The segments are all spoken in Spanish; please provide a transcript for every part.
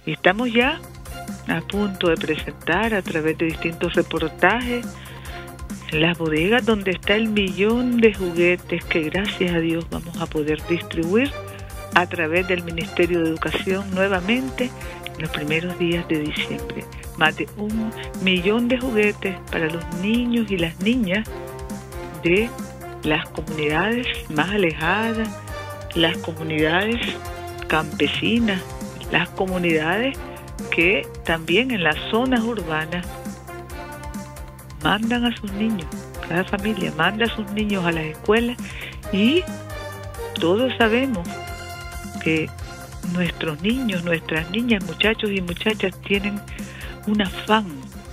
Y estamos ya a punto de presentar a través de distintos reportajes las bodegas donde está el millón de juguetes que gracias a Dios vamos a poder distribuir a través del Ministerio de Educación nuevamente en los primeros días de diciembre. Más de 1 millón de juguetes para los niños y las niñas de las comunidades más alejadas, las comunidades campesinas, las comunidades que también en las zonas urbanas mandan a sus niños, cada familia manda a sus niños a las escuelas, y todos sabemos que nuestros niños, nuestras niñas, muchachos y muchachas tienen un afán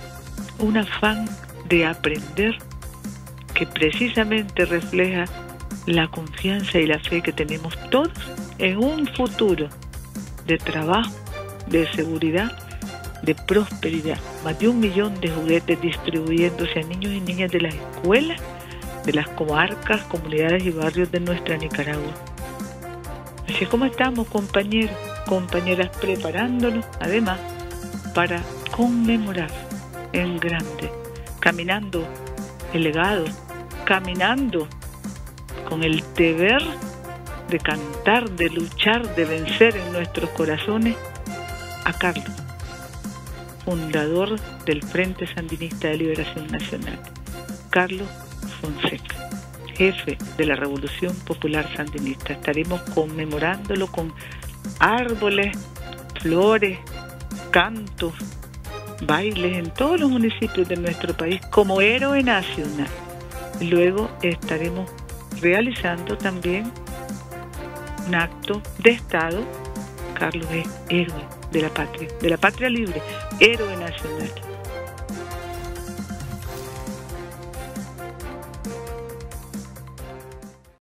de aprender que precisamente refleja la confianza y la fe que tenemos todos en un futuro de trabajo, de seguridad, de prosperidad. Más de 1 millón de juguetes distribuyéndose a niños y niñas de las escuelas, de las comarcas, comunidades y barrios de nuestra Nicaragua. Así es como estamos, compañeros, compañeras, preparándonos además para conmemorar en grande, caminando el legado, caminando con el deber de cantar, de luchar, de vencer en nuestros corazones a Carlos, fundador del Frente Sandinista de Liberación Nacional, Carlos Fonseca, jefe de la Revolución Popular Sandinista. Estaremos conmemorándolo con árboles, flores, cantos, bailes en todos los municipios de nuestro país como héroe nacional. Luego estaremos realizando también un acto de Estado. Carlos es héroe de la patria libre, héroe nacional.